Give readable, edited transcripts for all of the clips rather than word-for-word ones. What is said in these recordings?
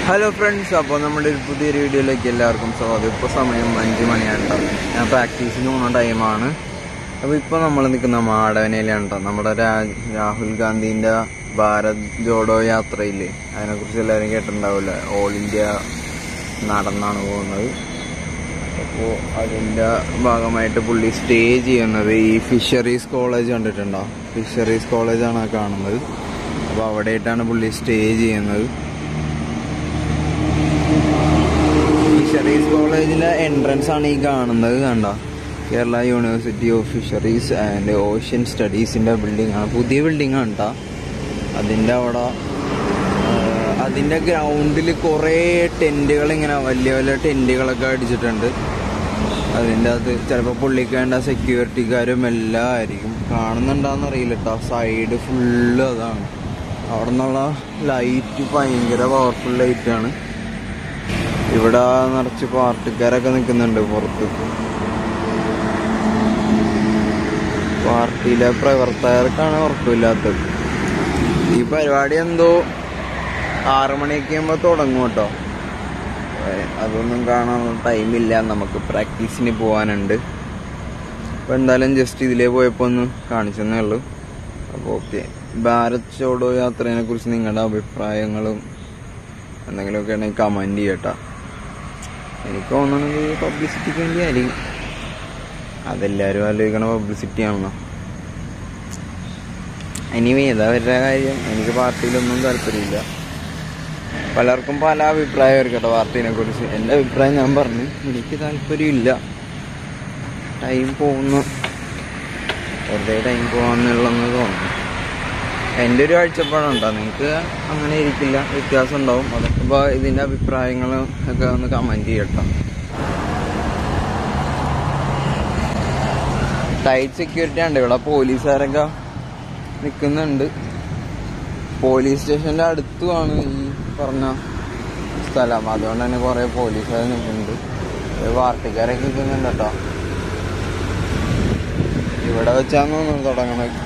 Hello friends, അപ്പോൾ നമ്മുടെ ഒരു പുതിയൊരു വീഡിയോയിലേക്ക് എല്ലാവർക്കും സ്വാഗതം. ഇപ്പോൾ സമയം 5 മണിയാണ് കേട്ടോ. ഞാൻ പ്രാക്ടീസിന് പോകുന്ന ടൈമാണ്. അപ്പോൾ ഇപ്പോൾ നമ്മൾ നിൽക്കുന്ന മാടവനയിലാണ് കേട്ടോ. നമ്മുടെ രാഹുൽ ഗാന്ധിൻ്റെ ഭാരത് ജോഡോ യാത്രയില്ലേ, അതിനെക്കുറിച്ച് എല്ലാവരും കേട്ടിട്ടുണ്ടാവില്ല. ഓൾ ഇന്ത്യ നടന്നാണ് പോകുന്നത്. അപ്പോൾ അതിൻ്റെ ഭാഗമായിട്ട് പുള്ളി സ്റ്റേ ചെയ്യുന്നത് ഈ ഫിഷറീസ് കോളേജ് കണ്ടിട്ടുണ്ടോ? ഫിഷറീസ് കോളേജാണ് കാണുന്നത്. അപ്പോൾ അവിടെയായിട്ടാണ് പുള്ളി സ്റ്റേ ചെയ്യുന്നത്. ഫിഷറീസ് കോളേജിലെ എൻട്രൻസ് ആണ് ഈ കാണുന്നത്. കണ്ട, Kerala university of fisheries and ocean സ്റ്റഡീസിൻ്റെ ബിൽഡിംഗ് ആണ്. പുതിയ ബിൽഡിംഗ് ആണ് കേട്ടോ. അതിൻ്റെ അവിടെ അതിൻ്റെ ഗ്രൗണ്ടിൽ കുറേ ടെൻറ്റുകൾ, ഇങ്ങനെ വലിയ വലിയ ടെൻറ്റുകളൊക്കെ അടിച്ചിട്ടുണ്ട്. അതിൻ്റെ അത് ചിലപ്പോൾ പുള്ളിക്ക് വേണ്ട സെക്യൂരിറ്റിക്കാരും എല്ലാം ആയിരിക്കും. കാണുന്നുണ്ടാന്ന് അറിയില്ല കേട്ടോ. സൈഡ് ഫുള്ള് അതാണ്. അവിടെ നിന്നുള്ള ലൈറ്റ് ഭയങ്കര പവർഫുൾ ലൈറ്റാണ്. ഇവിടെ നിറച്ച് പാർട്ടിക്കാരൊക്കെ നിൽക്കുന്നുണ്ട് പുറത്ത്. പാർട്ടിയിലെ പ്രവർത്തകർക്കാണ് ഉറപ്പില്ലാത്തത്. ഈ പരിപാടി എന്തോ 6 മണിയൊക്കെ ആകുമ്പോൾ തുടങ്ങും കേട്ടോ. അതൊന്നും കാണാൻ ടൈമില്ല, നമുക്ക് പ്രാക്ടീസിന് പോകാനുണ്ട്. അപ്പോൾ എന്തായാലും ജസ്റ്റ് ഇതിലേ പോയപ്പോൾ ഒന്ന് കാണിച്ചെന്നേ ഉള്ളൂ. അപ്പോൾ ഓക്കെ, ഭാരത് ജോഡോ യാത്രയെ കുറിച്ച് നിങ്ങളുടെ അഭിപ്രായങ്ങളും എന്തെങ്കിലുമൊക്കെ ഉണ്ടെങ്കിൽ കമൻറ്റ് ചെയ്യട്ടോ. എനിക്ക് തോന്നണമെങ്കിൽ പബ്ലിസിറ്റിക്ക് വേണ്ടി ആയിരിക്കും. അതെല്ലാവരും ആലോചിക്കണ പബ്ലിസിറ്റിയാണല്ലോ. എനിവേ ഇതാ അവരുടെ കാര്യം. എനിക്ക് പാർട്ടിയിലൊന്നും താല്പര്യമില്ല. പലർക്കും പല അഭിപ്രായമായിരിക്കും കേട്ടോ പാർട്ടീനെ കുറിച്ച്. എൻ്റെ അഭിപ്രായം ഞാൻ പറഞ്ഞു, എനിക്ക് താല്പര്യമില്ല. ടൈം പോകുന്നു, വെറുതെ ടൈം പോകാമെന്നുള്ളതെന്ന് തോന്നുന്നു. എൻ്റെ ഒരു കാഴ്ചപ്പാടുണ്ടോ, നിങ്ങൾക്ക് അങ്ങനെ ഇരിക്കില്ല, വ്യത്യാസം ഉണ്ടാവും. അതൊക്കെ ഇപ്പോൾ ഇതിൻ്റെ അഭിപ്രായങ്ങൾ ഒക്കെ ഒന്ന് കമൻറ്റ് ചെയ്യട്ടോ. ടൈറ്റ് സെക്യൂരിറ്റി ഉണ്ട് ഇവിടെ. പോലീസുകാരൊക്കെ നിൽക്കുന്നുണ്ട്. പോലീസ് സ്റ്റേഷൻ്റെ അടുത്തുമാണ് ഈ പറഞ്ഞ സ്ഥലം. അതുകൊണ്ട് തന്നെ കുറേ പോലീസുകാർ നിൽക്കുന്നുണ്ട്. പാർട്ടിക്കാരൊക്കെ നിൽക്കുന്നുണ്ട് കേട്ടോ. ഇവിടെ വെച്ചാന്ന് തോന്നുന്നു തുടങ്ങുന്നത്.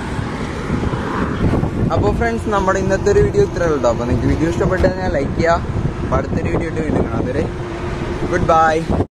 അപ്പോൾ ഫ്രണ്ട്സ്, നമ്മുടെ ഇന്നത്തെ ഒരു വീഡിയോ ഇത്രയേ ഉള്ളൂ. അപ്പോൾ നിങ്ങൾക്ക് വീഡിയോ ഇഷ്ടപ്പെട്ടാൽ ലൈക്ക് ചെയ്യുക. അടുത്തൊരു വീഡിയോ ഇട്ട് വീണ്ടും കാണാം. അതുവരെ ഗുഡ് ബൈ.